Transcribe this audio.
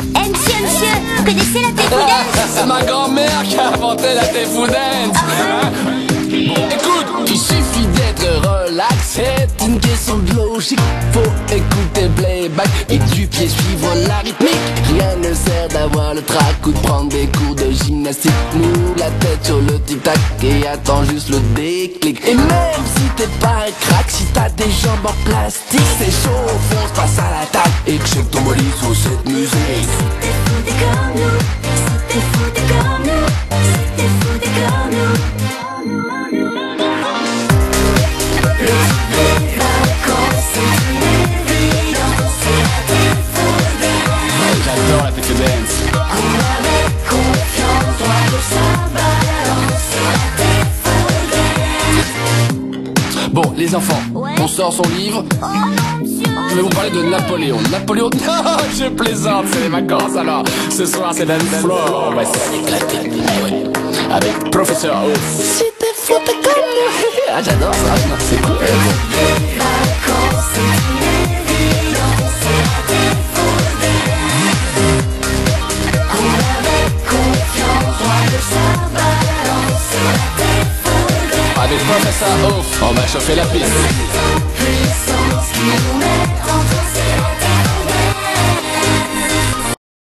Eh monsieur, vous connaissez la Tefou Dance? C'est ma grand-mère qui a inventé la Tefou Dance. Écoute, il suffit d'être relax, c'est une question de logique. Faut écouter playback et du pied suivre la rythmique. Rien ne sert d'avoir le trac ou de prendre des cours de gymnastique. Move la tête sur le tic-tac et attends juste le déclic. Et même si t'es pas un crack, si t'as des jambes en plastique, c'est chaud, fonce, passe à l'attaque et check ton molly sur cette musique. Si t'es fou, t'es comme nous. Si t'es fou, t'es comme nous. Si t'es fou, t'es comme nous. Les vacances, c'est une évidence. C'est la Tefou Dance. J'adore la Tefou Dance. Cours avec confiance, droit de sa balance. C'est la Tefou Dance. Bon, les enfants, Ouais. on sort son livre. Oh non, monsieur. Je vais vous parler de Napoléon. Napoléon, non, je plaisante, c'est les vacances alors. Ce soir, c'est dance floor. On va essayer d'éclater. Eh ouais. Avec Professeur Ouf. Si t'es fou, t'es comme nous. Ah, j'adore ça, c'est cool. Les vacances, c'est une évidence. C'est la Tefou Dance. Cours avec confiance, droit de sa balance. C'est la Tefou Dance. Avec Professeur Ouf, on va chauffer la piste. Puissance qui nous met